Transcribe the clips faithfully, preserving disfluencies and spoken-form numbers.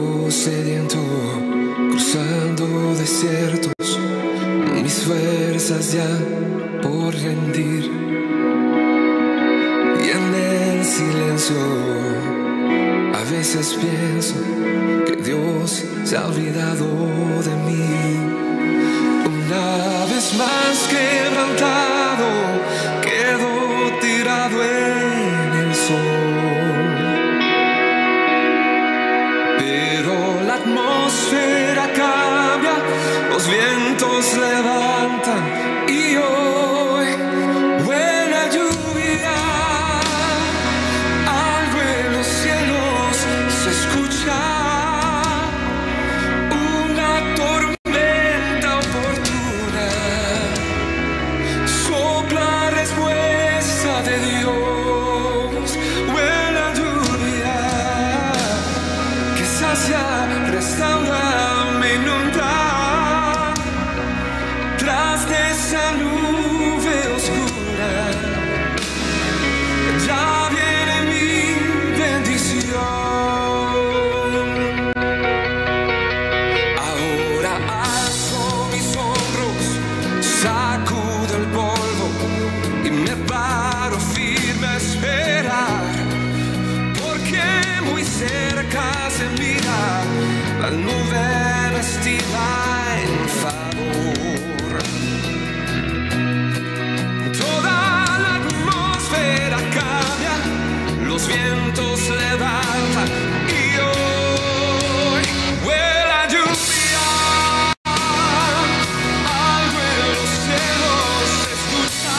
Ando sediento, cruzando desiertos, mis fuerzas ya por rendir. Y en el silencio a veces pienso que Dios se ha olvidado de mí. Una vez más quebrantado, quedo tirado en el sol. Pero la atmósfera cambia, los vientos levantan y hoy huele a lluvia. Algo en los cielos se escucha, una tormenta oportuna. Sopla respuesta de Dios, huele a lluvia que sacia, restaura, me inunda. Tras de esa nube oscura ya viene mi bendición. Ahora alzo mis hombros, sacudo el polvo y me paro firme a esperar, porque muy cerca se mira la nube vestida en favor. Toda la atmósfera cambia, los vientos levantan y hoy huele a lluvia. Algo en los cielos se escucha,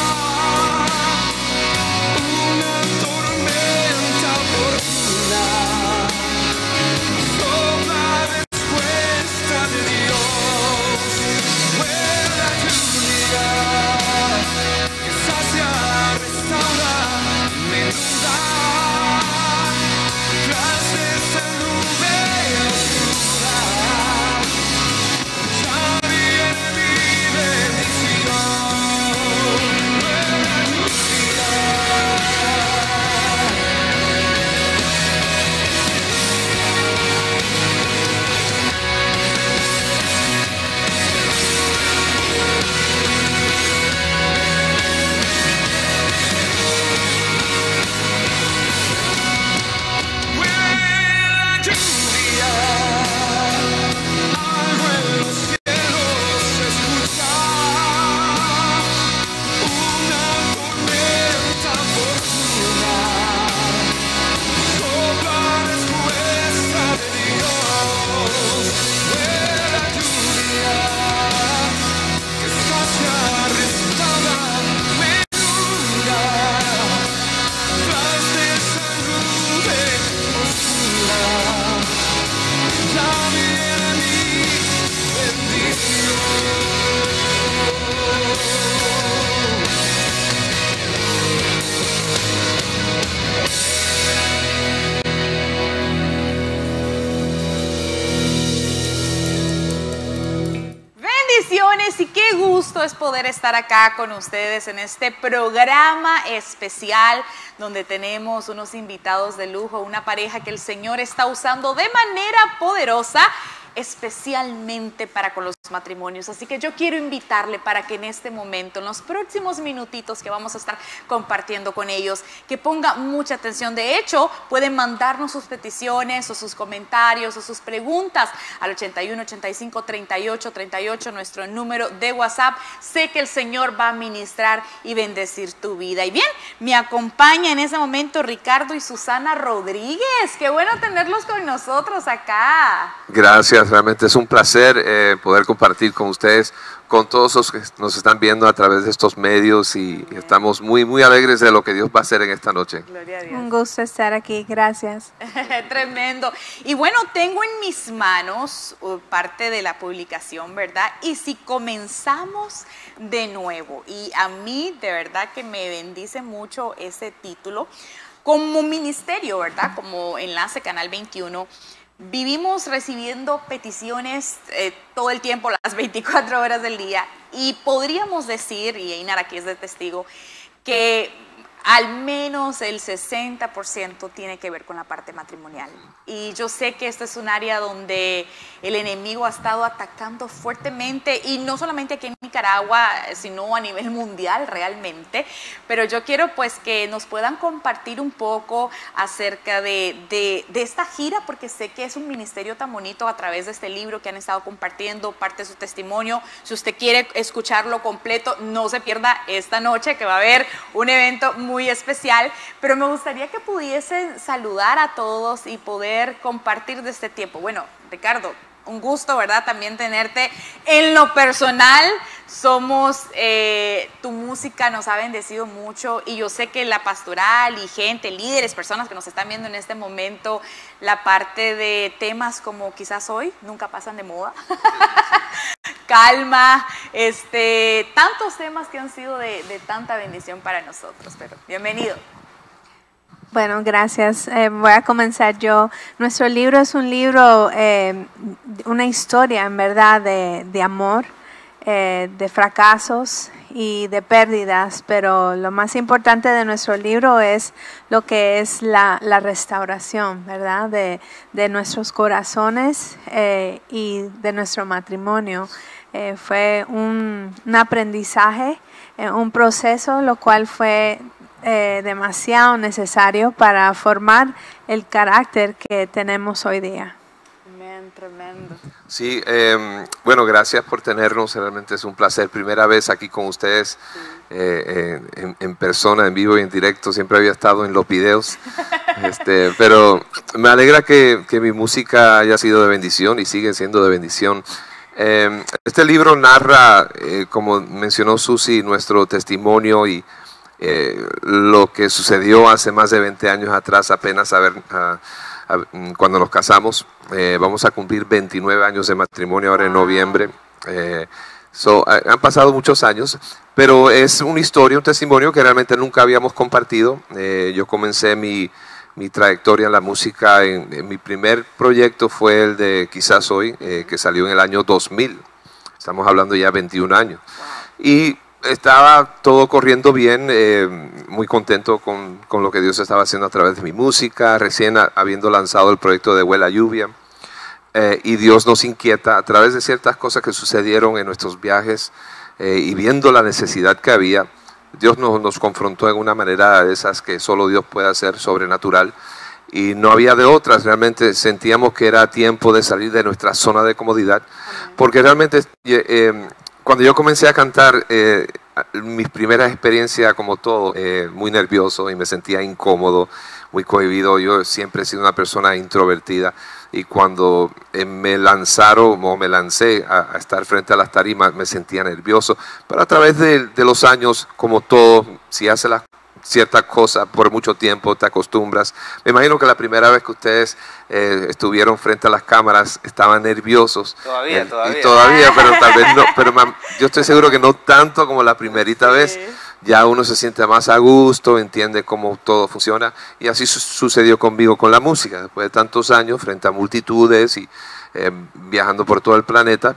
una tormenta oportuna. Sopla respuesta de Dios, huele a lluvia que sacia, restaura, me inunda. Tras de esa nube oscura ya viene mi bendición. Huele a lluvia. Huele a lluvia, algo en los cielos se escucha, una tormenta oportuna. Sopla respuesta de Dios, huele a lluvia que sacia, restaura, me inunda. Tras de esa nube oscura ya viene mi bendición. Bendiciones y qué gusto es poder estar acá con ustedes en este programa especial donde tenemos unos invitados de lujo, una pareja que el Señor está usando de manera poderosa, especialmente para con los matrimonios. Así que yo quiero invitarle para que en este momento, en los próximos minutitos que vamos a estar compartiendo con ellos, que ponga mucha atención. De hecho, pueden mandarnos sus peticiones o sus comentarios o sus preguntas al ochenta y uno, ochenta y cinco, treinta y ocho, treinta y ocho, nuestro número de WhatsApp. Sé que el Señor va a ministrar y bendecir tu vida. Y bien, me acompaña en ese momento Ricardo y Susana Rodríguez. Qué bueno tenerlos con nosotros acá. Gracias, realmente es un placer eh, poder compartir con ustedes, con todos los que nos están viendo a través de estos medios, y estamos muy, muy alegres de lo que Dios va a hacer en esta noche. Gloria a Dios. Un gusto estar aquí, gracias. Tremendo. Y bueno, tengo en mis manos uh, parte de la publicación, ¿verdad? Y si comenzamos de nuevo, y a mí de verdad que me bendice mucho ese título, como ministerio, ¿verdad? Como Enlace Canal veintiuno, vivimos recibiendo peticiones eh, todo el tiempo, las veinticuatro horas del día, y podríamos decir, y Einar aquí es de testigo, que al menos el sesenta por ciento tiene que ver con la parte matrimonial. Y yo sé que esto es un área donde el enemigo ha estado atacando fuertemente, y no solamente aquí en Nicaragua, sino a nivel mundial realmente. Pero yo quiero pues que nos puedan compartir un poco acerca de, de, de esta gira, porque sé que es un ministerio tan bonito a través de este libro que han estado compartiendo, parte de su testimonio. Si usted quiere escucharlo completo, no se pierda esta noche, que va a haber un evento muy muy especial, pero me gustaría que pudiesen saludar a todos y poder compartir de este tiempo. Bueno, Ricardo, un gusto, ¿verdad? También tenerte. En lo personal, somos, eh, tu música nos ha bendecido mucho, y yo sé que la pastoral y gente, líderes, personas que nos están viendo en este momento, la parte de temas como Quizás Hoy, nunca pasan de moda. Calma, este, tantos temas que han sido de, de tanta bendición para nosotros, pero bienvenido. Bueno, gracias. Eh, voy a comenzar yo. Nuestro libro es un libro, eh, una historia en verdad de, de amor, eh, de fracasos y de pérdidas, pero lo más importante de nuestro libro es lo que es la, la restauración, ¿verdad? De, de nuestros corazones eh, y de nuestro matrimonio. Eh, fue un, un aprendizaje, eh, un proceso, lo cual fue eh, demasiado necesario para formar el carácter que tenemos hoy día. Amén, tremendo. Sí, eh, bueno, gracias por tenernos, realmente es un placer. Primera vez aquí con ustedes, sí. eh, en, en persona, en vivo y en directo. Siempre había estado en los videos, este, pero me alegra que, que mi música haya sido de bendición y sigue siendo de bendición. Eh, este libro narra, eh, como mencionó Susi, nuestro testimonio y eh, lo que sucedió hace más de veinte años atrás, apenas a ver, a, a, cuando nos casamos. Eh, vamos a cumplir veintinueve años de matrimonio ahora en noviembre. Eh, so, han pasado muchos años, pero es una historia, un testimonio que realmente nunca habíamos compartido. Eh, yo comencé mi... mi trayectoria en la música, en, en mi primer proyecto fue el de Quizás Hoy, eh, que salió en el año dos mil, estamos hablando ya de veintiún años, y estaba todo corriendo bien, eh, muy contento con, con lo que Dios estaba haciendo a través de mi música, recién a, habiendo lanzado el proyecto de Huela Lluvia, eh, y Dios nos inquieta a través de ciertas cosas que sucedieron en nuestros viajes, eh, y viendo la necesidad que había. Dios nos, nos confrontó en una manera de esas que solo Dios puede hacer, sobrenatural, y no había de otras. Realmente sentíamos que era tiempo de salir de nuestra zona de comodidad, porque realmente eh, cuando yo comencé a cantar, eh, mis primeras experiencias como todo, eh, muy nervioso y me sentía incómodo, muy cohibido. Yo siempre he sido una persona introvertida, y cuando eh, me lanzaron o me lancé a, a estar frente a las tarimas me sentía nervioso, pero a través de, de los años, como todo, si haces las ciertas cosas por mucho tiempo te acostumbras. Me imagino que la primera vez que ustedes eh, estuvieron frente a las cámaras estaban nerviosos. Todavía, eh, todavía. Y todavía, pero tal vez no, pero yo estoy seguro que no tanto como la primerita Sí. vez. Ya uno se siente más a gusto, entiende cómo todo funciona, y así su sucedió conmigo con la música. Después de tantos años frente a multitudes y eh, viajando por todo el planeta,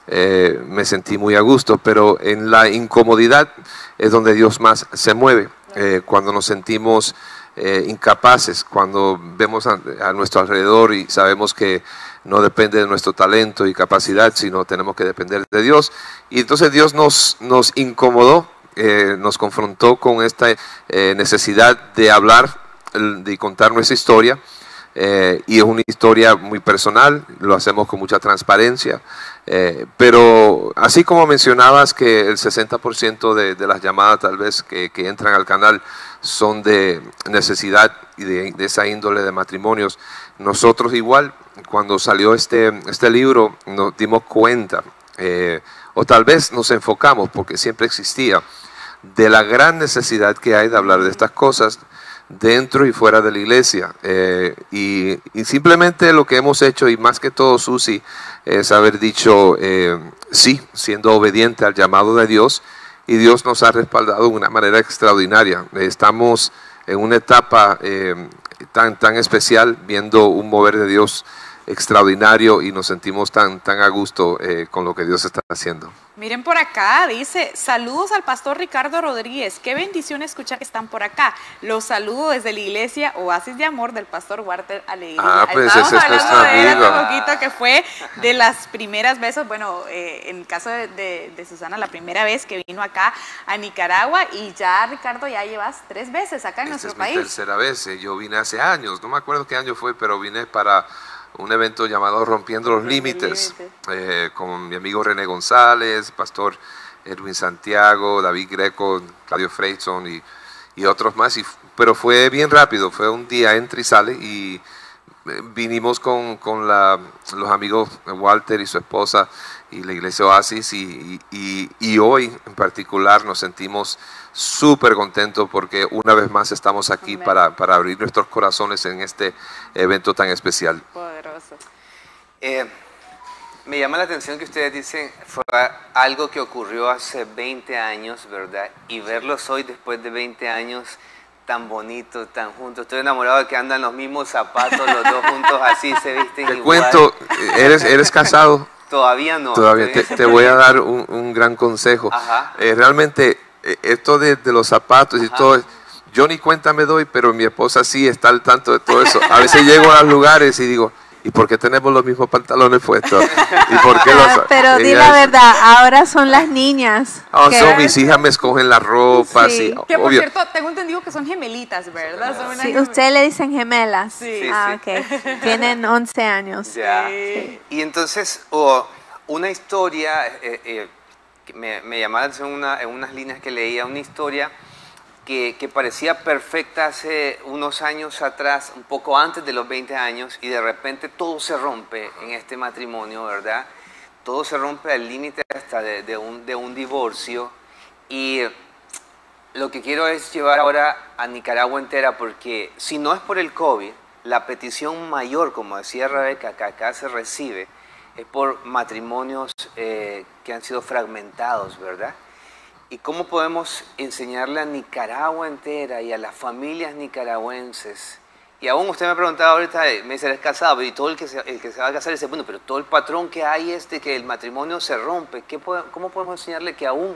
eh, me sentí muy a gusto, pero en la incomodidad es donde Dios más se mueve, eh, cuando nos sentimos eh, incapaces, cuando vemos a, a nuestro alrededor y sabemos que no depende de nuestro talento y capacidad, sino tenemos que depender de Dios. Y entonces Dios nos, nos incomodó, eh, nos confrontó con esta eh, necesidad de hablar, de contar nuestra historia. Eh, y es una historia muy personal, lo hacemos con mucha transparencia, eh, pero así como mencionabas que el sesenta por ciento de, de las llamadas tal vez que, que entran al canal son de necesidad y de, de esa índole de matrimonios, nosotros igual, cuando salió este, este libro nos dimos cuenta, eh, o tal vez nos enfocamos, porque siempre existía, de la gran necesidad que hay de hablar de estas cosas dentro y fuera de la iglesia, eh, y, y simplemente lo que hemos hecho, y más que todo Susi, es haber dicho eh, sí, siendo obediente al llamado de Dios, y Dios nos ha respaldado de una manera extraordinaria. Estamos en una etapa eh, tan, tan especial, viendo un mover de Dios extraordinario y nos sentimos tan, tan a gusto eh, con lo que Dios está haciendo. Miren por acá, dice, saludos al pastor Ricardo Rodríguez, qué bendición escuchar que están por acá. Los saludo desde la iglesia Oasis de Amor del pastor Walter Alegría. Ah, pues Estábamos ese es hablando nuestro de él hace amigo. poquito, que fue de las primeras veces, bueno, eh, en el caso de, de, de Susana, la primera vez que vino acá a Nicaragua, y ya, Ricardo, ya llevas tres veces acá en Esta nuestro es país. mi tercera vez, eh, yo vine hace años, no me acuerdo qué año fue, pero vine para un evento llamado Rompiendo los Límites, eh, con mi amigo René González, pastor Edwin Santiago, David Greco, Claudio Freyson y, y otros más, y, pero fue bien rápido, fue un día entra y sale, y vinimos con, con la, los amigos Walter y su esposa y la iglesia Oasis, y, y, y hoy en particular nos sentimos súper contentos porque una vez más estamos aquí para, para abrir nuestros corazones en este evento tan especial. Poderoso. Eh, me llama la atención que ustedes dicen fue algo que ocurrió hace veinte años, ¿verdad? Y verlos hoy después de veinte años tan bonitos, tan juntos. Estoy enamorado de que andan los mismos zapatos, los dos juntos así, se visten Te igual. cuento, ¿eres, eres casado? Todavía no. Todavía te, te voy a dar un, un gran consejo. Ajá. Eh, realmente, eh, esto de, de los zapatos y Ajá. todo, yo ni cuenta me doy, pero mi esposa sí está al tanto de todo eso. A veces llego a los lugares y digo, ¿y por qué tenemos los mismos pantalones puestos? ¿Y por qué los, Ah, pero di ella la es- verdad, ahora son las niñas. Ah, que- son mis hijas me escogen la ropa, Sí. sí, Que por obvio. cierto, tengo entendido que son gemelitas, ¿verdad? Son unas Sí, gem- usted le dicen gemelas. Sí. Ah, Sí, ok. Tienen once años. Ya. Sí. Y entonces, oh, una historia, eh, eh, que me, me llamó la atención una, en unas líneas que leía, una historia que, que parecía perfecta hace unos años atrás, un poco antes de los veinte años, y de repente todo se rompe en este matrimonio, ¿verdad? Todo se rompe al límite hasta de, de, un, de un divorcio. Y lo que quiero es llevar ahora a Nicaragua entera, porque si no es por el COVID, la petición mayor, como decía Rebeca, que acá se recibe, es por matrimonios eh, que han sido fragmentados, ¿verdad? ¿Y cómo podemos enseñarle a Nicaragua entera y a las familias nicaragüenses? Y aún usted me preguntaba ahorita, eh, me dice, ¿eres casado? Y todo el que se, el que se va a casar dice, bueno, pero todo el patrón que hay es de que el matrimonio se rompe. ¿Qué pode- ¿Cómo podemos enseñarle que aún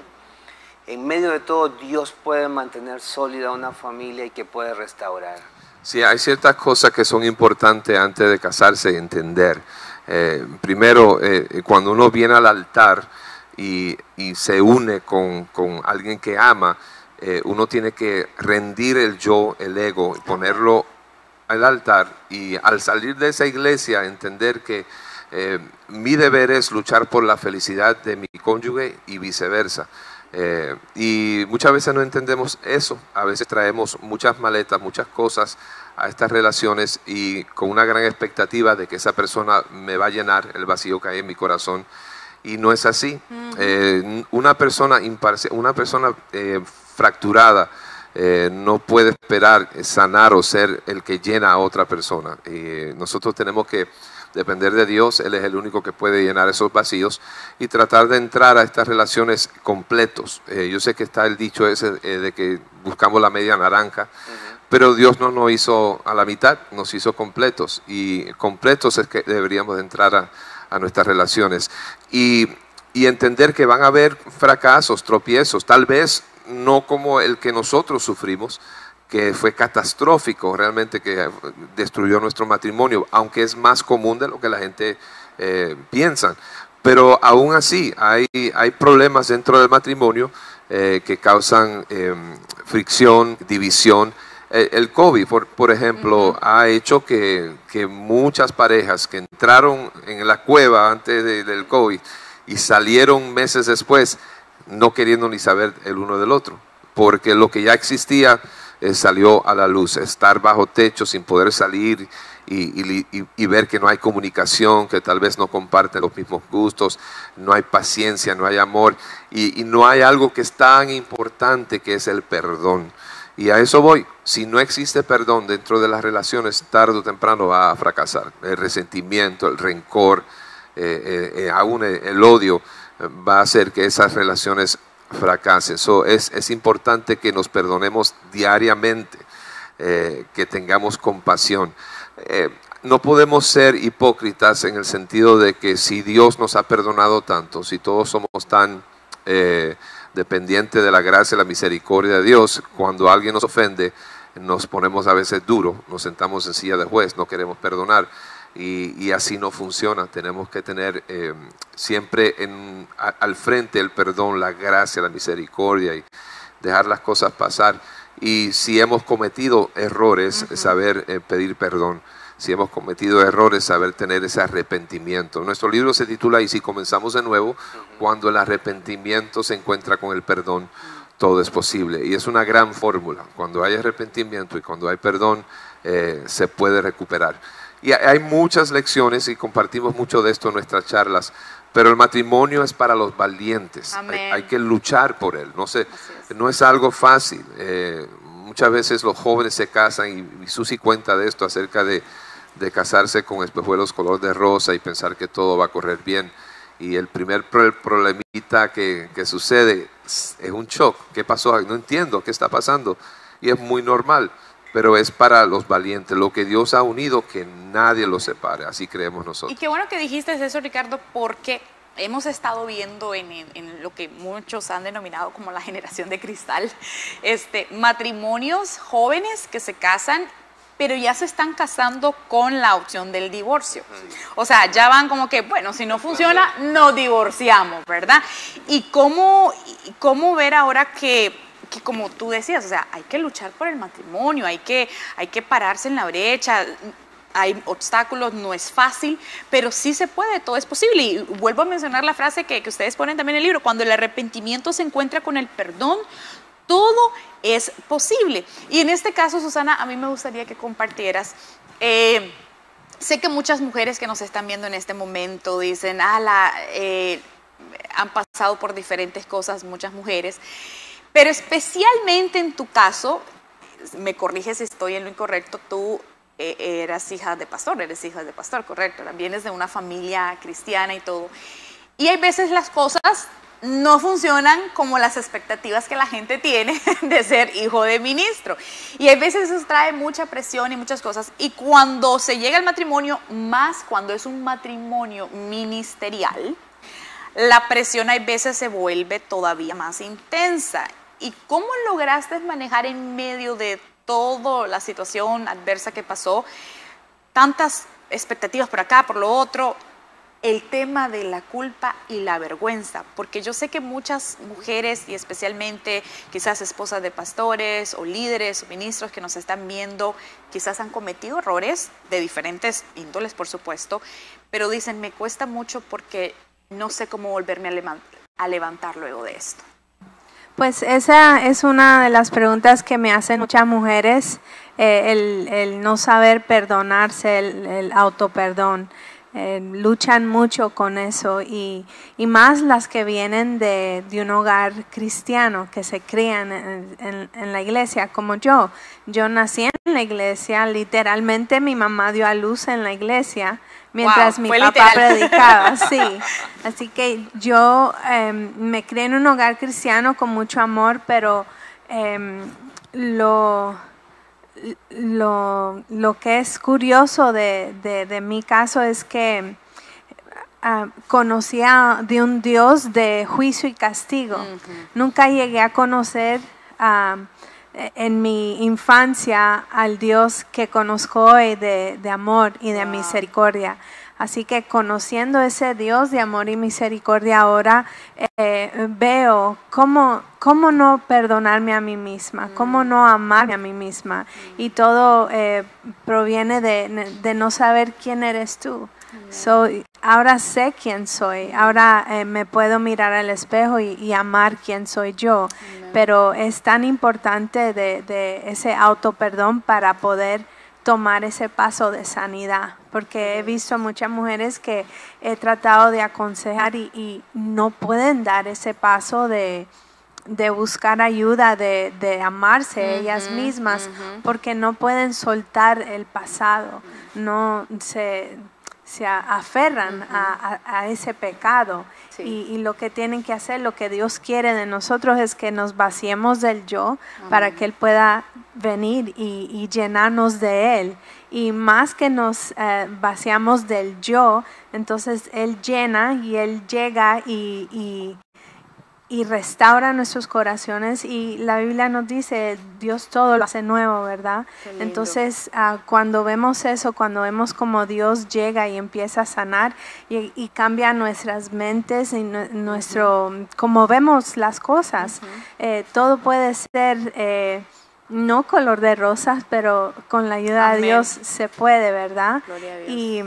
en medio de todo Dios puede mantener sólida una familia y que puede restaurar? Sí, hay ciertas cosas que son importantes antes de casarse entender. Eh, primero, eh, cuando uno viene al altar y, y se une con, con alguien que ama, eh, uno tiene que rendir el yo, el ego, y ponerlo al altar, y al salir de esa iglesia entender que eh, mi deber es luchar por la felicidad de mi cónyuge y viceversa. Eh, y muchas veces no entendemos eso, a veces traemos muchas maletas, muchas cosas a estas relaciones y con una gran expectativa de que esa persona me va a llenar el vacío que hay en mi corazón, y no es así. Eh, una persona imparci- una persona eh, fracturada eh, no puede esperar sanar o ser el que llena a otra persona. Eh, nosotros tenemos que depender de Dios, Él es el único que puede llenar esos vacíos y tratar de entrar a estas relaciones completos. Eh, yo sé que está el dicho ese eh, de que buscamos la media naranja, uh-huh. pero Dios no nos hizo a la mitad, nos hizo completos, y completos es que deberíamos de entrar a, a nuestras relaciones y, y entender que van a haber fracasos, tropiezos, tal vez no como el que nosotros sufrimos, que fue catastrófico, realmente, que destruyó nuestro matrimonio, aunque es más común de lo que la gente eh, piensa. Pero aún así hay, hay problemas dentro del matrimonio eh, que causan eh, fricción, división. Eh, el COVID, por, por ejemplo, uh-huh. ha hecho que, que muchas parejas que entraron en la cueva antes de, del COVID y salieron meses después no queriendo ni saber el uno del otro, porque lo que ya existía Eh, salió a la luz, estar bajo techo sin poder salir y, y, y, y ver que no hay comunicación, que tal vez no comparten los mismos gustos, no hay paciencia, no hay amor, y, y no hay algo que es tan importante, que es el perdón. Y a eso voy. Si no existe perdón dentro de las relaciones, tarde o temprano va a fracasar. El resentimiento, el rencor, eh, eh, aún el, el odio eh, va a hacer que esas relaciones fracasen. So, es, es importante que nos perdonemos diariamente, eh, que tengamos compasión. Eh, no podemos ser hipócritas en el sentido de que si Dios nos ha perdonado tanto, si todos somos tan eh, dependientes de la gracia y la misericordia de Dios, cuando alguien nos ofende, nos ponemos a veces duros, nos sentamos en silla de juez, no queremos perdonar. Y, y así no funciona. Tenemos que tener eh, siempre en, a, al frente el perdón, la gracia, la misericordia y dejar las cosas pasar. Y si hemos cometido errores, uh-huh. saber eh, pedir perdón. Si hemos cometido errores, saber tener ese arrepentimiento. Nuestro libro se titula "Y si comenzamos de nuevo", uh-huh. cuando el arrepentimiento se encuentra con el perdón, todo es posible. Y es una gran fórmula. Cuando hay arrepentimiento y cuando hay perdón, eh, se puede recuperar. Y hay muchas lecciones y compartimos mucho de esto en nuestras charlas, pero el matrimonio es para los valientes. Hay, hay que luchar por él. No, sé, es. no es algo fácil. Eh, muchas veces los jóvenes se casan y, y Susi cuenta de esto acerca de, de casarse con espejuelos color de rosa y pensar que todo va a correr bien. Y el primer problemita que, que sucede es un shock. ¿Qué pasó? No entiendo qué está pasando. Y es muy normal. Pero es para los valientes, lo que Dios ha unido, que nadie lo separe, así creemos nosotros. Y qué bueno que dijiste eso, Ricardo, porque hemos estado viendo en, en, en lo que muchos han denominado como la generación de cristal, este, matrimonios jóvenes que se casan, pero ya se están casando con la opción del divorcio. O sea, ya van como que, bueno, si no funciona, nos divorciamos, ¿verdad? Y cómo, y cómo ver ahora que... que como tú decías, o sea, hay que luchar por el matrimonio, hay que, hay que pararse en la brecha, hay obstáculos, no es fácil, pero sí se puede, todo es posible. Y vuelvo a mencionar la frase que, que ustedes ponen también en el libro: cuando el arrepentimiento se encuentra con el perdón, todo es posible. Y en este caso, Susana, a mí me gustaría que compartieras, eh, sé que muchas mujeres que nos están viendo en este momento dicen, ah, la, eh, han pasado por diferentes cosas muchas mujeres, pero especialmente en tu caso, me corriges si estoy en lo incorrecto, tú eh, eras hija de pastor, eres hija de pastor, correcto, vienes de una familia cristiana y todo. Y hay veces las cosas no funcionan como las expectativas que la gente tiene de ser hijo de ministro. Y hay veces eso trae mucha presión y muchas cosas. Y cuando se llega al matrimonio, más cuando es un matrimonio ministerial, la presión hay veces se vuelve todavía más intensa. ¿Y cómo lograste manejar en medio de toda la situación adversa que pasó, tantas expectativas por acá, por lo otro, el tema de la culpa y la vergüenza? Porque yo sé que muchas mujeres, y especialmente quizás esposas de pastores o líderes o ministros que nos están viendo, quizás han cometido errores de diferentes índoles, por supuesto, pero dicen, me cuesta mucho porque no sé cómo volverme a levantar, a levantar luego de esto. Pues esa es una de las preguntas que me hacen muchas mujeres, eh, el, el no saber perdonarse, el, el autoperdón. Eh, luchan mucho con eso y, y más las que vienen de, de un hogar cristiano, que se crían en, en, en la iglesia, como yo. Yo nací en la iglesia, literalmente mi mamá dio a luz en la iglesia, mientras wow, mi papá literal. predicaba, sí. Así que yo eh, me crié en un hogar cristiano con mucho amor, pero eh, lo, lo, lo que es curioso de, de, de mi caso es que uh, conocía de un Dios de juicio y castigo. Uh-huh. Nunca llegué a conocer uh, en mi infancia al Dios que conozco hoy de, de amor y de wow. misericordia. Así que conociendo ese Dios de amor y misericordia ahora, eh, veo cómo, cómo no perdonarme a mí misma, mm. cómo no amarme a mí misma. Mm. Y todo eh, proviene de, de no saber quién eres tú. Mm. So, ahora sé quién soy, ahora eh, me puedo mirar al espejo y, y amar quién soy yo. Mm. Pero es tan importante de, de ese autoperdón para poder tomar ese paso de sanidad, porque he visto muchas mujeres que he tratado de aconsejar y, y no pueden dar ese paso de, de buscar ayuda, de, de amarse uh-huh, ellas mismas, uh-huh. porque no pueden soltar el pasado, no se, se aferran uh-huh. a, a, a ese pecado. Sí. Y, y lo que tienen que hacer, lo que Dios quiere de nosotros es que nos vaciemos del yo uh-huh. para que Él pueda venir y, y llenarnos de Él. Y más que nos eh, vaciamos del yo, entonces Él llena y Él llega y, y, y restaura nuestros corazones. Y la Biblia nos dice, Dios todo lo hace nuevo, ¿verdad? Entonces, uh, cuando vemos eso, cuando vemos como Dios llega y empieza a sanar y, y cambia nuestras mentes y nu nuestro, uh-huh. como vemos las cosas, uh-huh. eh, todo puede ser... Eh, no color de rosas, pero con la ayuda Amén. De Dios se puede, ¿verdad? Gloria a Dios. Y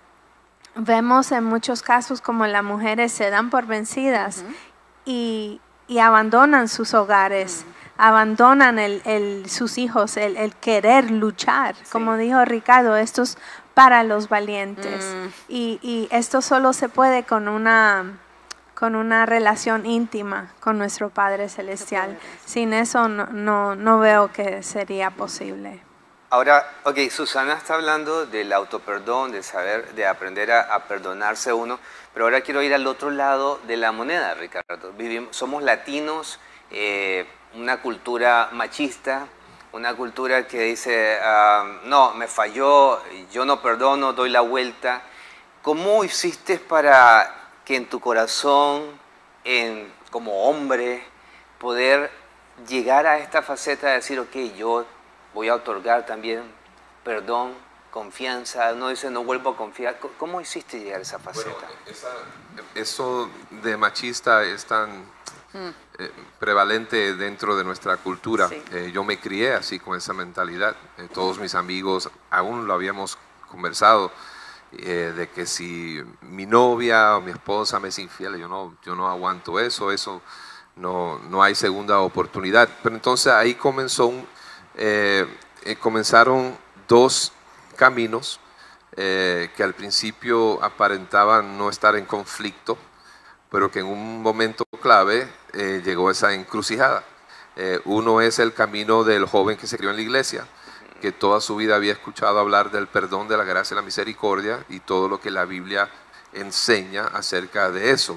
vemos en muchos casos como las mujeres se dan por vencidas uh-huh. y, y abandonan sus hogares, uh-huh. abandonan el, el, sus hijos, el, el querer luchar. Sí. Como dijo Ricardo, esto es para los valientes. Uh-huh. y, y esto solo se puede con una... con una relación íntima con nuestro Padre Celestial. Sin eso no, no, no veo que sería posible. Ahora, ok, Susana está hablando del autoperdón, de saber, de aprender a, a perdonarse uno, pero ahora quiero ir al otro lado de la moneda, Ricardo. Vivimos, somos latinos, eh, una cultura machista, una cultura que dice, uh, no, me falló, yo no perdono, doy la vuelta. ¿Cómo hiciste para que en tu corazón, en, como hombre, poder llegar a esta faceta de decir, ok, yo voy a otorgar también perdón, confianza? Uno dice, no vuelvo a confiar. ¿Cómo hiciste llegar a esa faceta? Bueno, esa, eso de machista es tan mm. eh, prevalente dentro de nuestra cultura. Sí. Eh, yo me crié así, con esa mentalidad. Eh, todos mis amigos, aún lo habíamos conversado, Eh, de que si mi novia o mi esposa me es infiel, yo no, yo no aguanto eso, eso no, no hay segunda oportunidad. Pero entonces ahí comenzó un, eh, eh, comenzaron dos caminos eh, que al principio aparentaban no estar en conflicto, pero que en un momento clave eh, llegó esa encrucijada. Eh, uno es el camino del joven que se crió en la iglesia, que toda su vida había escuchado hablar del perdón, de la gracia y la misericordia y todo lo que la Biblia enseña acerca de eso.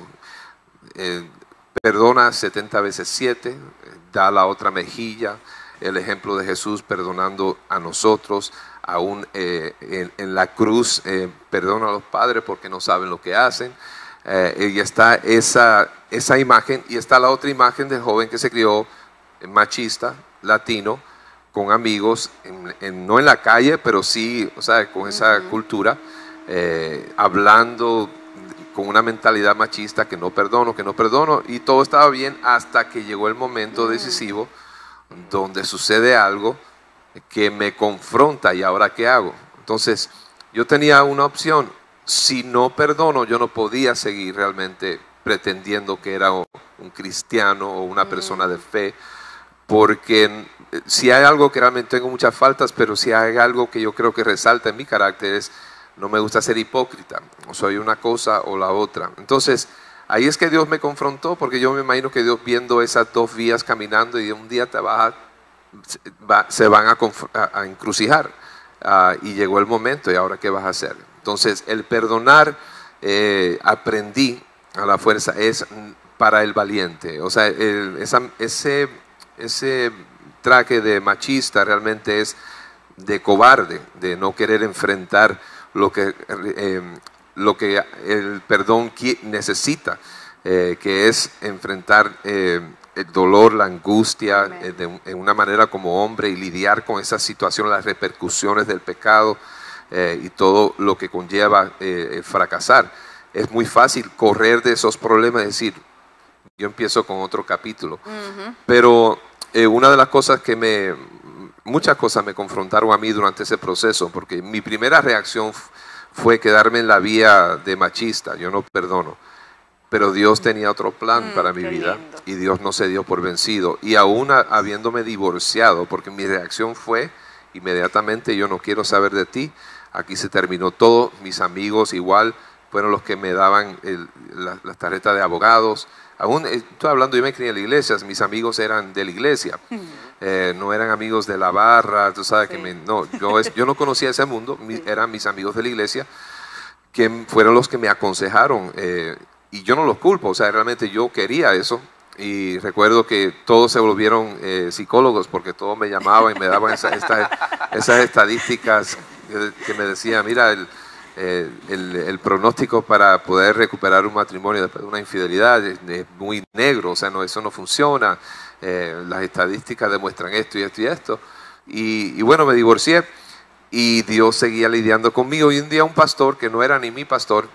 Eh, perdona setenta veces siete, da la otra mejilla, el ejemplo de Jesús perdonando a nosotros, aún eh, en, en la cruz, eh, perdona a los padres porque no saben lo que hacen. Eh, y está esa, esa imagen, y está la otra imagen del joven que se crió machista, latino, con amigos, en, en, no en la calle, pero sí, o sea, con esa uh-huh. cultura, eh, hablando con una mentalidad machista, que no perdono, que no perdono, y todo estaba bien hasta que llegó el momento uh-huh. decisivo, donde sucede algo que me confronta, y ahora ¿qué hago? Entonces, yo tenía una opción. Si no perdono, yo no podía seguir realmente pretendiendo que era un cristiano o una uh-huh. persona de fe, porque si hay algo que realmente tengo muchas faltas, pero si hay algo que yo creo que resalta en mi carácter es, no me gusta ser hipócrita, o soy una cosa o la otra. Entonces, ahí es que Dios me confrontó, porque yo me imagino que Dios viendo esas dos vías caminando, y un día te vas a, va, se van a, a, a encrucijar, uh, y llegó el momento, y ahora ¿qué vas a hacer? Entonces, el perdonar, eh, aprendí a la fuerza, es para el valiente. O sea, el, esa, ese... ese traje de machista realmente es de cobarde, de no querer enfrentar lo que, eh, lo que el perdón necesita, eh, que es enfrentar eh, el dolor, la angustia, eh, de, de una manera como hombre, y lidiar con esa situación, las repercusiones del pecado eh, y todo lo que conlleva eh, fracasar. Es muy fácil correr de esos problemas y decir, yo empiezo con otro capítulo. Uh-huh. Pero eh, una de las cosas que me, muchas cosas me confrontaron a mí durante ese proceso, porque mi primera reacción fue quedarme en la vía de machista, yo no perdono. Pero Dios tenía otro plan mm, para mi vida lindo. Y Dios no se dio por vencido. Y aún a, habiéndome divorciado, porque mi reacción fue inmediatamente, yo no quiero saber de ti, aquí se terminó todo, mis amigos igual fueron los que me daban el, la, las tarjetas de abogados. Aún estoy hablando, yo me crié en la iglesia, mis amigos eran de la iglesia, eh, no eran amigos de la barra, tú sabes sí. que me, no, yo, es, yo no conocía ese mundo, mi, eran mis amigos de la iglesia, que fueron los que me aconsejaron, eh, y yo no los culpo, o sea, realmente yo quería eso, y recuerdo que todos se volvieron eh, psicólogos porque todos me llamaban y me daban esa, esta, esas estadísticas que, que me decían, mira, el, eh, el, el pronóstico para poder recuperar un matrimonio después de una infidelidad es, es muy negro, o sea, no, eso no funciona, eh, las estadísticas demuestran esto y esto y esto. Y, y bueno, me divorcié y Dios seguía lidiando conmigo. Y un día un pastor, que no era ni mi pastor,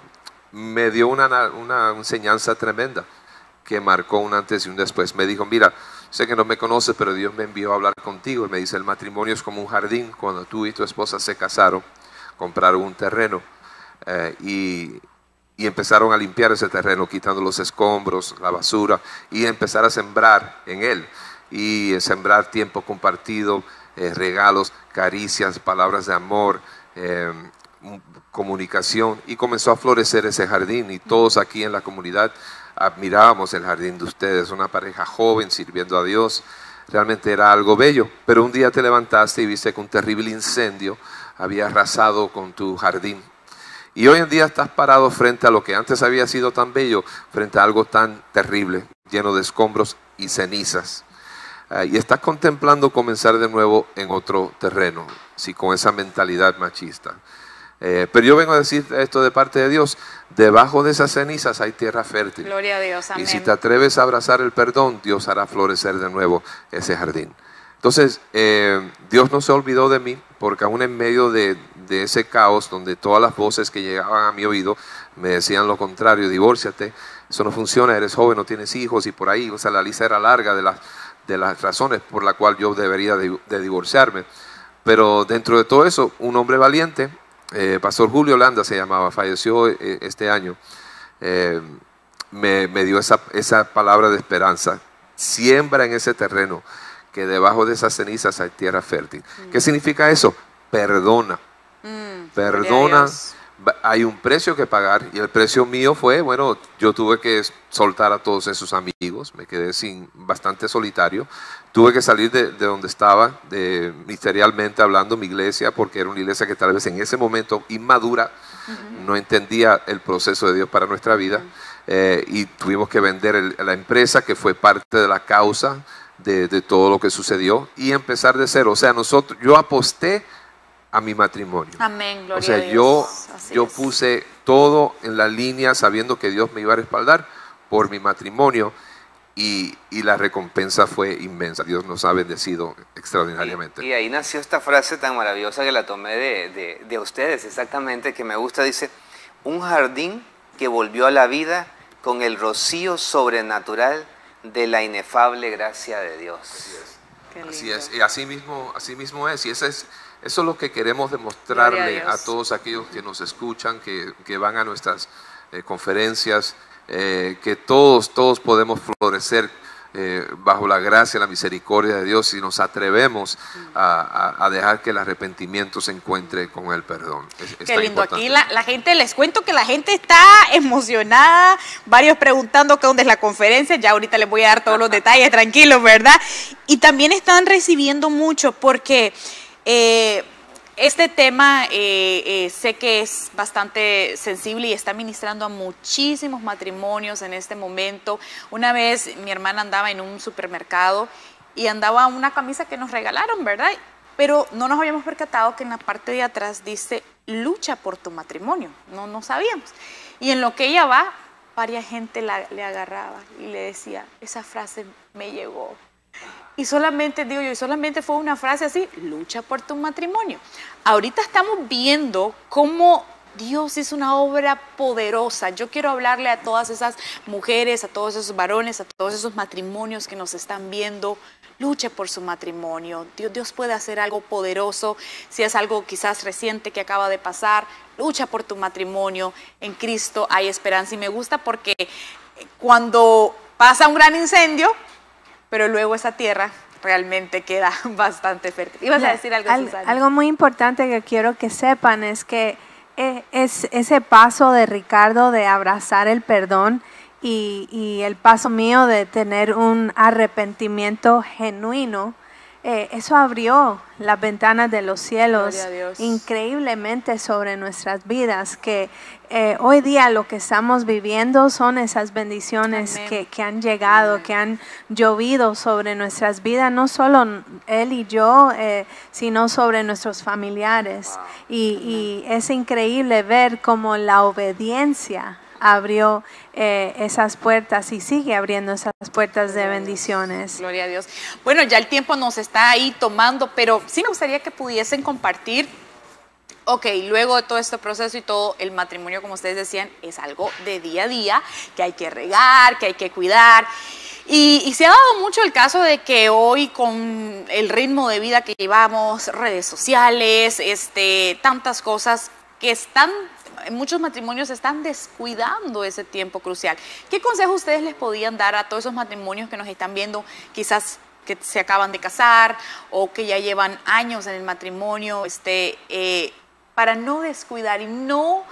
me dio una, una enseñanza tremenda que marcó un antes y un después. Me dijo, mira, sé que no me conoces, pero Dios me envió a hablar contigo. Y me dice, el matrimonio es como un jardín. Cuando tú y tu esposa se casaron, compraron un terreno eh, y, y empezaron a limpiar ese terreno, quitando los escombros, la basura, y empezar a sembrar en él. Y eh, sembrar tiempo compartido, eh, regalos, caricias, palabras de amor, eh, comunicación. Y comenzó a florecer ese jardín. Y todos aquí en la comunidad admirábamos el jardín de ustedes, una pareja joven sirviendo a Dios, realmente era algo bello, pero un día te levantaste y viste que un terrible incendio había arrasado con tu jardín, y hoy en día estás parado frente a lo que antes había sido tan bello, frente a algo tan terrible, lleno de escombros y cenizas, uh, y estás contemplando comenzar de nuevo en otro terreno, sí, con esa mentalidad machista. Eh, pero yo vengo a decir esto de parte de Dios, debajo de esas cenizas hay tierra fértil. Gloria a Dios, amén. Y si te atreves a abrazar el perdón, Dios hará florecer de nuevo ese jardín. Entonces, eh, Dios no se olvidó de mí, porque aún en medio de, de ese caos, donde todas las voces que llegaban a mi oído me decían lo contrario, divórciate, eso no funciona, eres joven, no tienes hijos, y por ahí, o sea, la lista era larga de las, de las razones por las cuales yo debería de, de divorciarme. Pero dentro de todo eso, un hombre valiente, Eh, Pastor Julio Landa se llamaba, falleció eh, este año, eh, me, me dio esa, esa palabra de esperanza. Siembra en ese terreno, que debajo de esas cenizas hay tierra fértil. Mm. ¿Qué significa eso? Perdona. Mm, Perdona. Hay un precio que pagar, y el precio mío fue, bueno, yo tuve que soltar a todos esos amigos, me quedé sin, bastante solitario, tuve que salir de, de donde estaba, de, ministerialmente hablando, mi iglesia, porque era una iglesia que tal vez en ese momento inmadura, uh-huh. no entendía el proceso de Dios para nuestra vida, uh-huh. eh, y tuvimos que vender el, la empresa, que fue parte de la causa de, de todo lo que sucedió, y empezar de cero. O sea, nosotros, yo aposté a mi matrimonio. Amén, gloria o sea, a Dios. yo, Así yo es. puse todo en la línea sabiendo que Dios me iba a respaldar por mi matrimonio, y, y la recompensa fue inmensa. Dios nos ha bendecido extraordinariamente. Y, y ahí nació esta frase tan maravillosa que la tomé de, de, de ustedes, exactamente, que me gusta. Dice, un jardín que volvió a la vida con el rocío sobrenatural de la inefable gracia de Dios. Así es. Qué lindo. Así es, y así mismo, así mismo es, y ese es Eso es lo que queremos demostrarle a, a todos aquellos que nos escuchan, que, que van a nuestras eh, conferencias, eh, que todos, todos podemos florecer eh, bajo la gracia, la misericordia de Dios, si nos atrevemos a, a, a dejar que el arrepentimiento se encuentre con el perdón. Es, es Qué tan lindo. importante. Aquí la, la gente, les cuento que la gente está emocionada, varios preguntando que dónde es la conferencia, ya ahorita les voy a dar todos los detalles, tranquilos, ¿verdad? Y también están recibiendo mucho porque... Eh, este tema eh, eh, sé que es bastante sensible y está ministrando a muchísimos matrimonios en este momento. Una vez mi hermana andaba en un supermercado y andaba una camisa que nos regalaron, ¿verdad? Pero no nos habíamos percatado que en la parte de atrás dice lucha por tu matrimonio. No, no sabíamos. Y en lo que ella va, varias gente la, le agarraba y le decía, esa frase me llegó. Y solamente, digo yo, y solamente fue una frase así, lucha por tu matrimonio. Ahorita estamos viendo cómo Dios hizo una obra poderosa. Yo quiero hablarle a todas esas mujeres, a todos esos varones, a todos esos matrimonios que nos están viendo. Luche por su matrimonio. Dios, Dios puede hacer algo poderoso. Si es algo quizás reciente que acaba de pasar, lucha por tu matrimonio. En Cristo hay esperanza. Y me gusta porque cuando pasa un gran incendio, pero luego esa tierra realmente queda bastante fértil. ¿Ibas a decir algo, Al, Susana? Algo muy importante que quiero que sepan es que es ese paso de Ricardo de abrazar el perdón y, y el paso mío de tener un arrepentimiento genuino eh, eso abrió las ventanas de los cielos Gloria a Dios. increíblemente sobre nuestras vidas, que eh, hoy día lo que estamos viviendo son esas bendiciones Amén. que, que han llegado, Amén. que han llovido sobre nuestras vidas, no solo él y yo, eh, sino sobre nuestros familiares. Wow. Y, y es increíble ver cómo la obediencia abrió eh, esas puertas y sigue abriendo esas puertas de bendiciones. Gloria a Dios. Bueno, ya el tiempo nos está ahí tomando, pero sí me gustaría que pudiesen compartir. Ok, luego de todo este proceso y todo, el matrimonio, como ustedes decían, es algo de día a día, que hay que regar, que hay que cuidar. Y, y se ha dado mucho el caso de que hoy con el ritmo de vida que llevamos, redes sociales, este, tantas cosas que están, muchos matrimonios están descuidando ese tiempo crucial. ¿Qué consejo ustedes les podían dar a todos esos matrimonios que nos están viendo, quizás que se acaban de casar o que ya llevan años en el matrimonio, este, eh, para no descuidar y no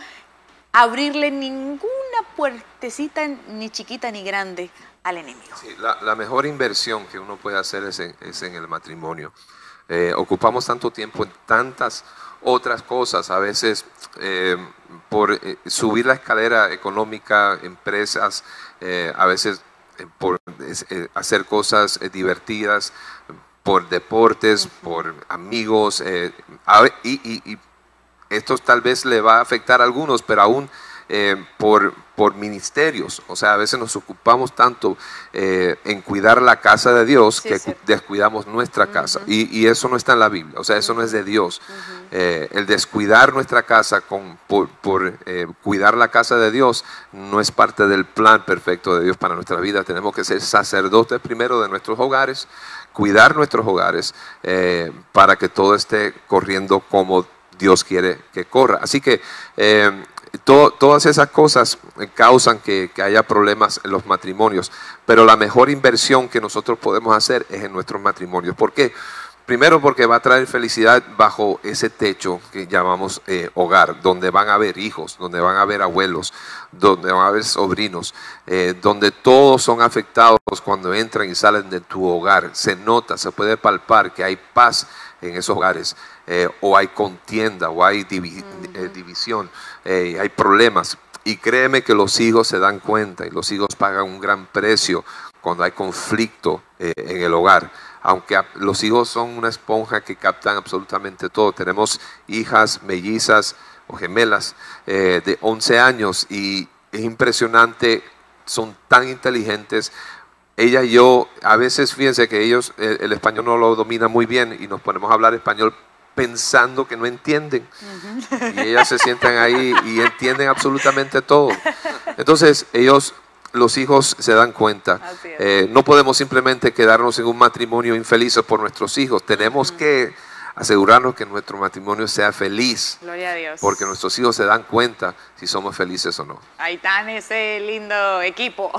abrirle ninguna puertecita, ni chiquita ni grande, al enemigo? Sí, la, la mejor inversión que uno puede hacer es en, es en el matrimonio. Eh, ocupamos tanto tiempo en tantas otras cosas, a veces eh, por eh, subir la escalera económica, empresas, eh, a veces eh, por eh, hacer cosas eh, divertidas, por deportes, por amigos, eh, a, y, y, y esto tal vez le va a afectar a algunos, pero aún eh, por, por ministerios. O sea, a veces nos ocupamos tanto eh, en cuidar la casa de Dios Sí, que es cierto. descuidamos nuestra casa. Y, y eso no está en la Biblia, o sea, eso no es de Dios. Eh, el descuidar nuestra casa con, por, por eh, cuidar la casa de Dios no es parte del plan perfecto de Dios para nuestra vida. Tenemos que ser sacerdotes primero de nuestros hogares, cuidar nuestros hogares eh, para que todo esté corriendo como Dios quiere que corra. Así que eh, to, todas esas cosas causan que, que haya problemas en los matrimonios, pero la mejor inversión que nosotros podemos hacer es en nuestros matrimonios. ¿Por qué? Primero porque va a traer felicidad bajo ese techo que llamamos eh, hogar, donde van a haber hijos, donde van a haber abuelos, donde van a haber sobrinos, eh, donde todos son afectados cuando entran y salen de tu hogar. Se nota, se puede palpar que hay paz en esos hogares, eh, o hay contienda, o hay divi eh, división, eh, hay problemas. Y créeme que los hijos se dan cuenta y los hijos pagan un gran precio cuando hay conflicto eh, en el hogar. Aunque los hijos son una esponja que captan absolutamente todo. Tenemos hijas mellizas o gemelas eh, de once años y es impresionante, son tan inteligentes. Ella y yo, a veces fíjense que ellos eh, el español no lo dominan muy bien y nos ponemos a hablar español pensando que no entienden. Uh-huh. Y ellas se sientan ahí y entienden absolutamente todo. Entonces ellos... Los hijos se dan cuenta. Eh, no podemos simplemente quedarnos en un matrimonio infeliz por nuestros hijos. Tenemos uh-huh. que asegurarnos que nuestro matrimonio sea feliz. Gloria a Dios. Porque nuestros hijos se dan cuenta si somos felices o no. Ahí están ese lindo equipo.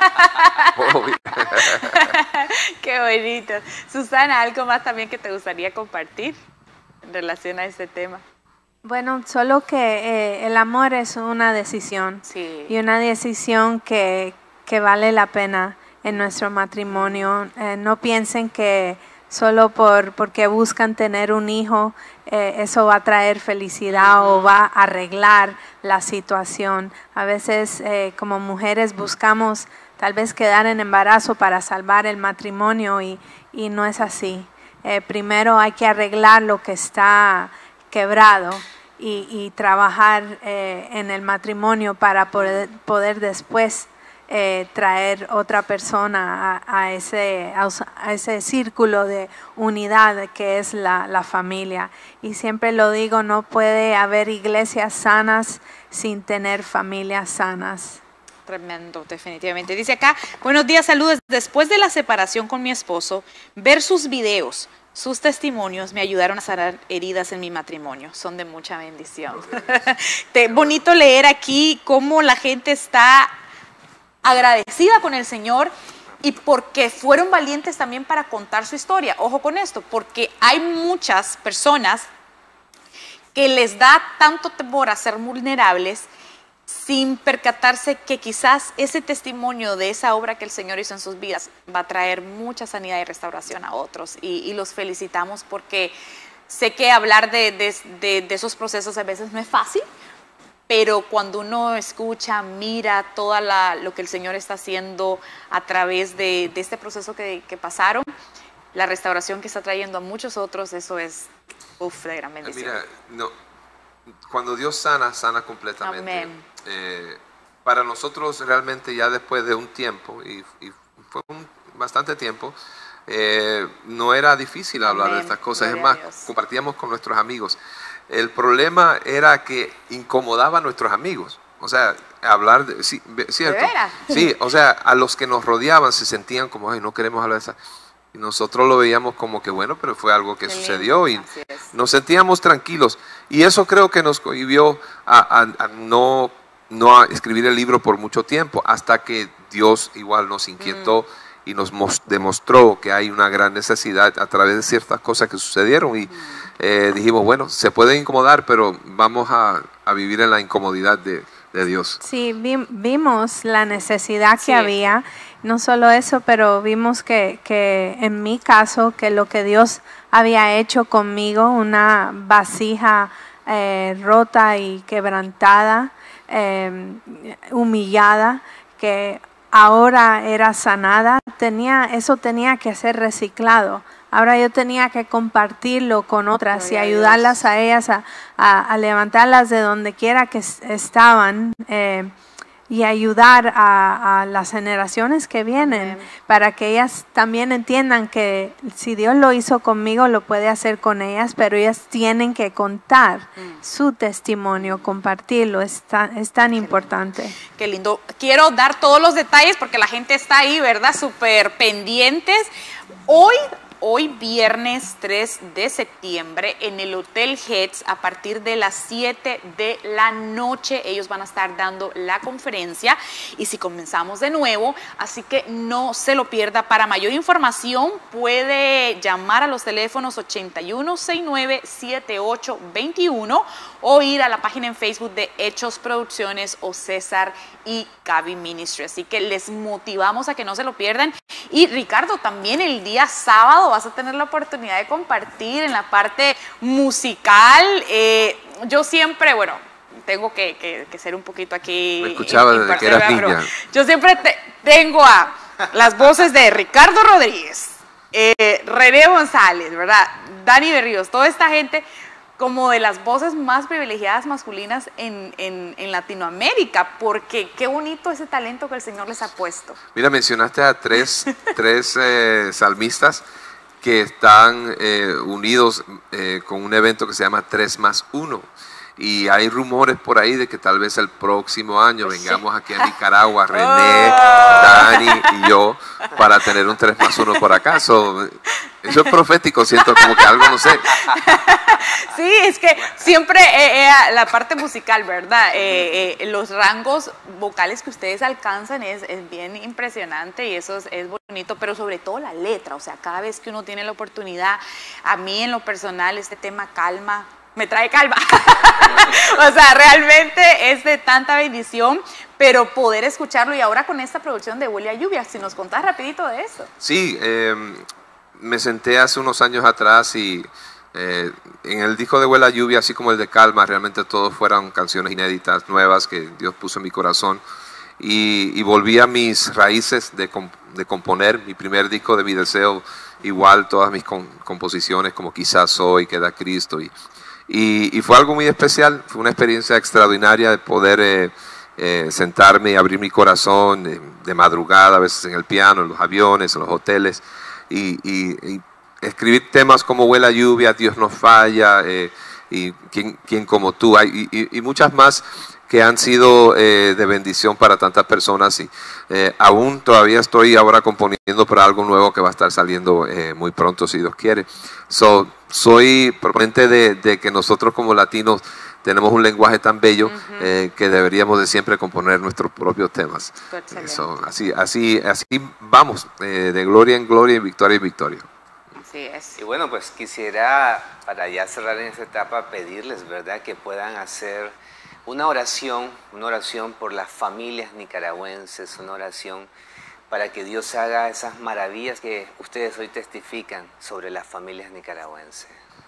Oh, qué bonito. Susana, ¿algo más también que te gustaría compartir en relación a este tema? Bueno, solo que eh, el amor es una decisión. Sí. Y una decisión que, que vale la pena en nuestro matrimonio. Eh, no piensen que solo por porque buscan tener un hijo, eh, eso va a traer felicidad uh-huh. o va a arreglar la situación. A veces eh, como mujeres buscamos tal vez quedar en embarazo para salvar el matrimonio y, y no es así. Eh, primero hay que arreglar lo que está quebrado y, y trabajar eh, en el matrimonio para poder, poder después eh, traer otra persona a, a, ese, a ese círculo de unidad que es la, la familia. Y siempre lo digo, no puede haber iglesias sanas sin tener familias sanas. Tremendo, definitivamente. Dice acá, buenos días, saludos. Después de la separación con mi esposo, ver sus videos, sus testimonios me ayudaron a sanar heridas en mi matrimonio. Son de mucha bendición. Te, bonito leer aquí cómo la gente está agradecida con el Señor y porque fueron valientes también para contar su historia. Ojo con esto, porque hay muchas personas que les da tanto temor a ser vulnerables sin percatarse que quizás ese testimonio de esa obra que el Señor hizo en sus vidas va a traer mucha sanidad y restauración a otros. Y, y los felicitamos porque sé que hablar de, de, de, de esos procesos a veces no es fácil, pero cuando uno escucha, mira todo lo que el Señor está haciendo a través de, de este proceso que, que pasaron, la restauración que está trayendo a muchos otros, eso es uf, de gran bendición. Mira, no, cuando Dios sana, sana completamente. Amén. Eh, para nosotros realmente ya después de un tiempo, y, y fue un, bastante tiempo, eh, no era difícil hablar Amén. de estas cosas. Gloria Es a más, Dios. compartíamos con nuestros amigos. El problema era que incomodaba a nuestros amigos. O sea, hablar de... Sí, ¿cierto? ¿De veras? Sí, o sea, a los que nos rodeaban se sentían como, ay, no queremos hablar de esa... Y nosotros lo veíamos como que bueno, pero fue algo que Qué sucedió lindo, y así es. nos sentíamos tranquilos. Y eso creo que nos cohibió a, a- a no, no a escribir el libro por mucho tiempo, hasta que Dios igual nos inquietó Mm. y nos mos- demostró que hay una gran necesidad a través de ciertas cosas que sucedieron. Y eh, dijimos, bueno, se puede incomodar, pero vamos a, a vivir en la incomodidad de, de Dios. Sí, vi- vimos la necesidad que Sí. había, no solo eso, pero vimos que, que en mi caso, que lo que Dios había hecho conmigo, una vasija eh, rota y quebrantada, eh, humillada, que ahora era sanada, tenía, eso tenía que ser reciclado. Ahora yo tenía que compartirlo con otras Gloria a y Dios. ayudarlas a ellas a, a- a levantarlas de donde quiera que es- estaban eh, y ayudar a, a las generaciones que vienen Amén. para que ellas también entiendan que si Dios lo hizo conmigo, lo puede hacer con ellas, pero ellas tienen que contar Mm. su testimonio, compartirlo, es tan, es tan importante. Qué lindo. Quiero dar todos los detalles porque la gente está ahí, ¿verdad? Súper pendientes. Hoy, hoy viernes tres de septiembre en el Hotel Heads a partir de las siete de la noche ellos van a estar dando la conferencia y si comenzamos de nuevo, así que no se lo pierda. Para mayor información puede llamar a los teléfonos ochenta y uno sesenta y nueve setenta y ocho veintiuno o ir a la página en Facebook de Hechos Producciones o César y Gaby Ministry. Así que les motivamos a que no se lo pierdan. Y Ricardo, también el día sábado vas a tener la oportunidad de compartir en la parte musical. Eh, yo siempre, bueno, tengo que, que- que ser un poquito aquí. Me escuchaba desde que eras imparcial, pero niña. Yo siempre te- tengo a las voces de Ricardo Rodríguez, eh, René González, ¿verdad? Dani Berríos, toda esta gente como de las voces más privilegiadas masculinas en, en- en Latinoamérica, porque qué bonito ese talento que el Señor les ha puesto. Mira, mencionaste a tres, tres eh, salmistas que están eh, unidos eh, con un evento que se llama tres más uno. Y hay rumores por ahí de que tal vez el próximo año Pues sí. vengamos aquí a Nicaragua, René, Oh. Dani y yo, para tener un tres más uno por acá. So, eso es profético, siento como que algo, no sé. Sí, es que siempre eh, eh, la parte musical, ¿verdad? Eh, eh, los rangos vocales que ustedes alcanzan es, es bien impresionante y eso es, es bonito, pero sobre todo la letra, o sea, cada vez que uno tiene la oportunidad, a mí en lo personal este tema calma, me trae calma. O sea, realmente es de tanta bendición, pero poder escucharlo y ahora con esta producción de Huele a Lluvia, si nos contás rapidito de eso. Sí, eh, me senté hace unos años atrás y eh, en el disco de Huela Lluvia, así como el de Calma, realmente todos fueron canciones inéditas, nuevas que Dios puso en mi corazón. Y, y volví a mis raíces de, comp- de componer. Mi primer disco de Mi Deseo, igual todas mis com- composiciones como Quizás Soy, Queda Cristo. Y, y, y fue algo muy especial, fue una experiencia extraordinaria de poder eh, eh, sentarme y abrir mi corazón de, de madrugada, a veces en el piano, en los aviones, en los hoteles, y, y- y escribir temas como Huela Lluvia, Dios no falla, eh, y ¿quién, quién como tú? Hay, y, y- y muchas más que han sido eh, de bendición para tantas personas y eh, aún todavía estoy ahora componiendo para algo nuevo que va a estar saliendo eh, muy pronto si Dios quiere. So, soy proponente de, de que nosotros como latinos tenemos un lenguaje tan bello Ujú. eh, que deberíamos de siempre componer nuestros propios temas. Excelente. So, así, así, así vamos, eh, de gloria en gloria y victoria en victoria. Así es. Y bueno, pues quisiera, para ya cerrar en esta etapa, pedirles, ¿verdad?, que puedan hacer una oración, una oración por las familias nicaragüenses, una oración para que Dios haga esas maravillas que ustedes hoy testifican sobre las familias nicaragüenses.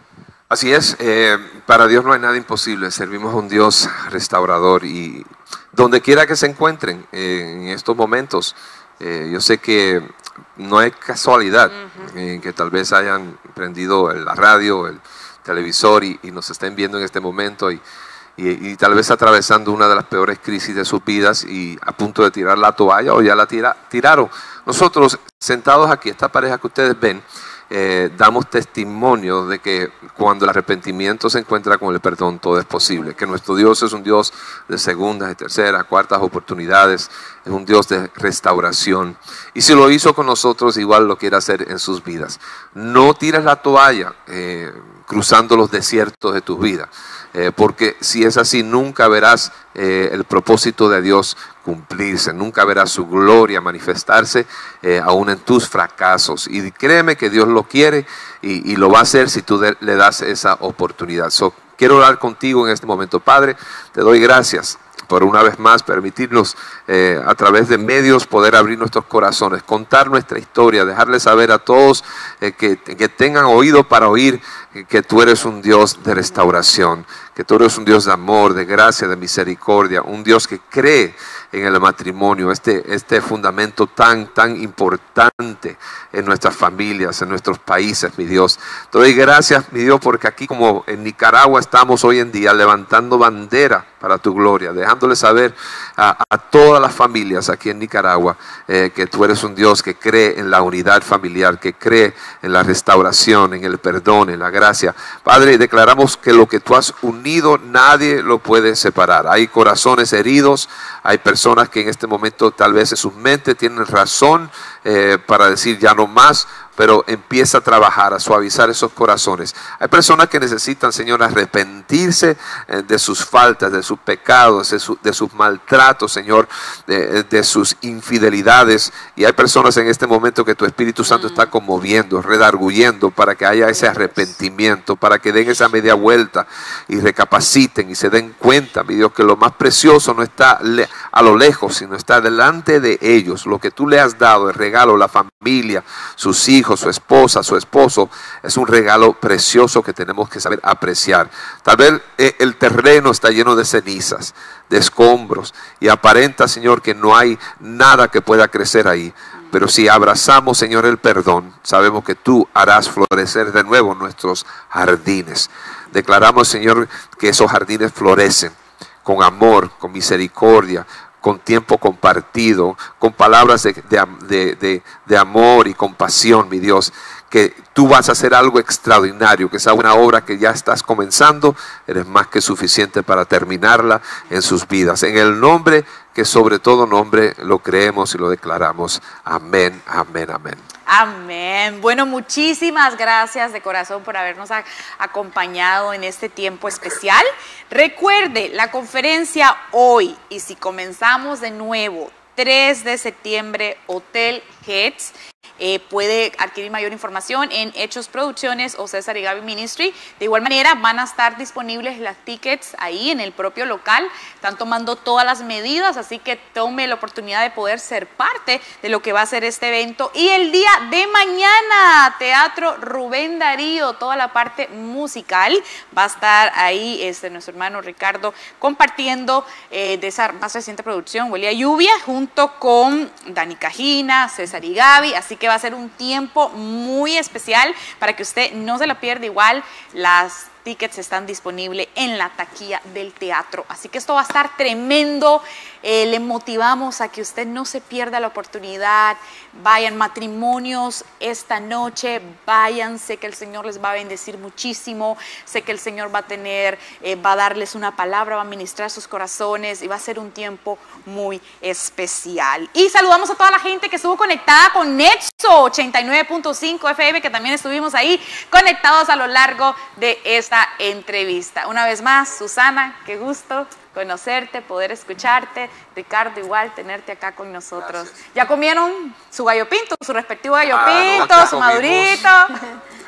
Así es, eh, para Dios no hay nada imposible, servimos a un Dios restaurador y donde quiera que se encuentren eh, en estos momentos, eh, yo sé que no es casualidad uh-huh. eh, que tal vez hayan prendido la radio, el televisor y, y nos estén viendo en este momento y, y, y tal vez atravesando una de las peores crisis de sus vidas y a punto de tirar la toalla o ya la tira, tiraron. Nosotros sentados aquí, esta pareja que ustedes ven, Eh, damos testimonio de que cuando el arrepentimiento se encuentra con el perdón, todo es posible. Que nuestro Dios es un Dios de segundas, de terceras, cuartas oportunidades. Es un Dios de restauración. Y si lo hizo con nosotros, igual lo quiere hacer en sus vidas. No tires la toalla eh, cruzando los desiertos de tu vida. Eh, porque si es así, nunca verás eh, el propósito de Dios cumplirse, nunca verás su gloria manifestarse eh, aún en tus fracasos. Y créeme que Dios lo quiere y, y lo va a hacer si tú de, le das esa oportunidad. So, quiero orar contigo en este momento. Padre, te doy gracias por una vez más permitirnos eh, a través de medios poder abrir nuestros corazones, contar nuestra historia, dejarles saber a todos eh, que, que tengan oído para oír eh, que tú eres un Dios de restauración, que tú eres un Dios de amor, de gracia, de misericordia, un Dios que cree en el matrimonio, este, este fundamento tan, tan importante en nuestras familias, en nuestros países, mi Dios. Te doy gracias, mi Dios, porque aquí como en Nicaragua estamos hoy en día levantando bandera para tu gloria, dejándole saber a, a todas las familias aquí en Nicaragua eh, que tú eres un Dios que cree en la unidad familiar, que cree en la restauración, en el perdón, en la gracia. Padre, declaramos que lo que tú has unido nadie lo puede separar. Hay corazones heridos, hay personas que en este momento tal vez en sus mentes tienen razón eh, para decir ya no más, pero empieza a trabajar, a suavizar esos corazones. Hay personas que necesitan, Señor, arrepentirse eh, de sus faltas, de sus pecados, de, su, de sus maltratos, Señor, de, de sus infidelidades. Y hay personas en este momento que tu Espíritu Santo está conmoviendo, redarguyendo para que haya ese arrepentimiento, para que den esa media vuelta y recapaciten y se den cuenta, mi Dios, que lo más precioso no está a lo lejos, sino está delante de ellos. Lo que tú le has dado, el regalo, la familia, sus hijos, su esposa, su esposo, es un regalo precioso que tenemos que saber apreciar. Tal vez eh, el terreno está lleno de cenizas, de escombros, y aparenta, Señor, que no hay nada que pueda crecer ahí. Pero si abrazamos, Señor, el perdón, sabemos que tú harás florecer de nuevo nuestros jardines. Declaramos, Señor, que esos jardines florecen con amor, con misericordia, con tiempo compartido, con palabras de, de, de, de amor y compasión, mi Dios, que tú vas a hacer algo extraordinario, que esa una obra que ya estás comenzando, eres más que suficiente para terminarla en sus vidas. En el nombre que sobre todo nombre lo creemos y lo declaramos. Amén, amén, amén. Amén. Bueno, muchísimas gracias de corazón por habernos a, acompañado en este tiempo especial. Recuerde, la conferencia hoy, y si comenzamos de nuevo, tres de septiembre, Hotel Heads. Eh, puede adquirir mayor información en Hechos Producciones o César y Gaby Ministry. De igual manera van a estar disponibles las tickets ahí en el propio local. Están tomando todas las medidas, así que tome la oportunidad de poder ser parte de lo que va a ser este evento. Y el día de mañana, Teatro Rubén Darío, toda la parte musical. Va a estar ahí este, nuestro hermano Ricardo compartiendo eh, de esa más reciente producción, Huele a Lluvia, junto con Dani Cajina, César y Gaby. Así que va a ser un tiempo muy especial para que usted no se lo pierda. Igual las tickets están disponibles en la taquilla del teatro, así que esto va a estar tremendo. Eh, le motivamos a que usted no se pierda la oportunidad. Vayan, matrimonios esta noche, vayan, sé que el Señor les va a bendecir muchísimo, sé que el Señor va a tener, eh, va a darles una palabra, va a ministrar sus corazones y va a ser un tiempo muy especial. Y saludamos a toda la gente que estuvo conectada con Nexo ochenta y nueve punto cinco F M, que también estuvimos ahí conectados a lo largo de esta entrevista. Una vez más, Susana, qué gusto conocerte, poder escucharte. Ricardo, igual tenerte acá con nosotros. Gracias. ¿Ya comieron su gallo pinto, su respectivo gallo Ah, pinto, no, su comimos. madurito?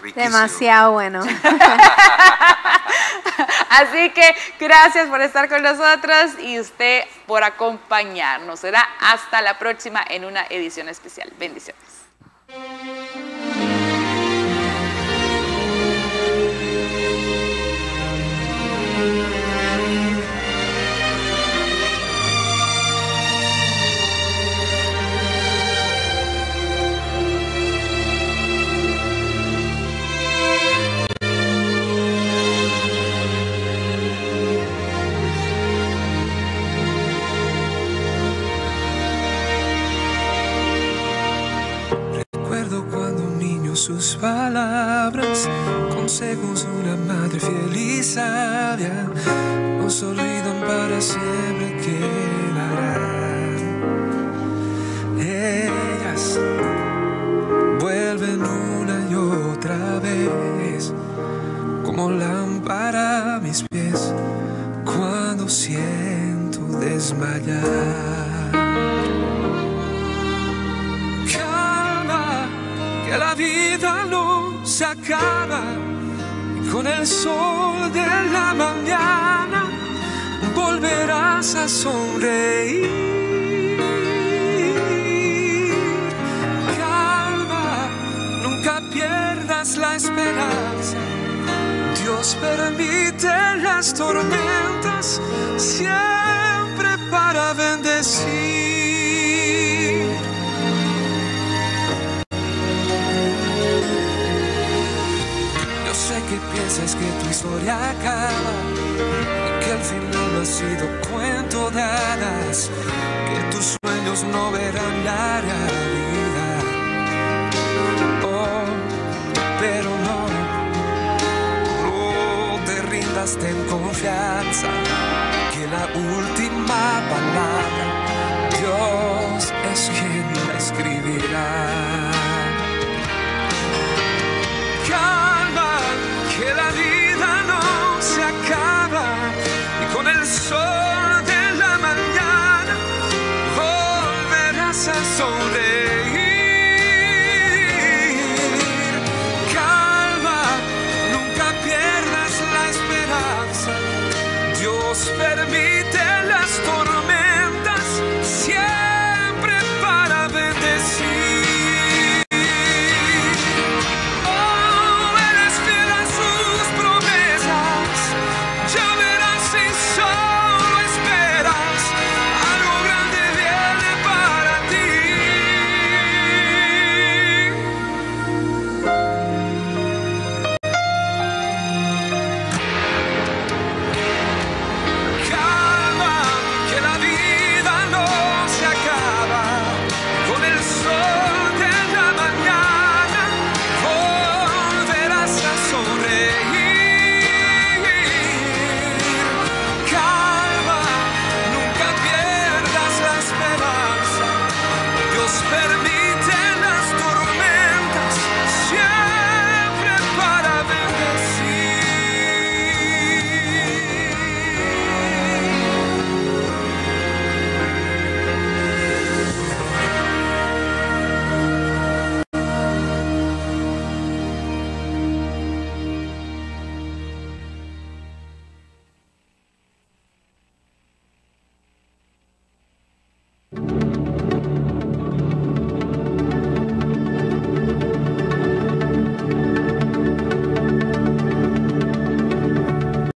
Riquísimo. Demasiado bueno. Así que gracias por estar con nosotros y usted por acompañarnos. Será hasta la próxima en una edición especial. Bendiciones. Recuerdo cuando un niño sus palabras, consejos de una madre fiel y sabia, nos olvidan para siempre, quedarán. Ellas vuelven una y otra vez, como lámpara a mis pies, cuando siento desmayar. Que la vida no se acaba y con el sol de la mañana volverás a sonreír. Calma, nunca pierdas la esperanza. Dios permite las tormentas siempre para bendecir. Sé que piensas que tu historia acaba y que el final no ha sido cuento de hadas, que tus sueños no verán la realidad. Oh, pero no, no te rindas, ten confianza, que la última palabra Dios es quien la escribirá. Que la vida no se acaba y con el sol de la mañana volverás a sonreír.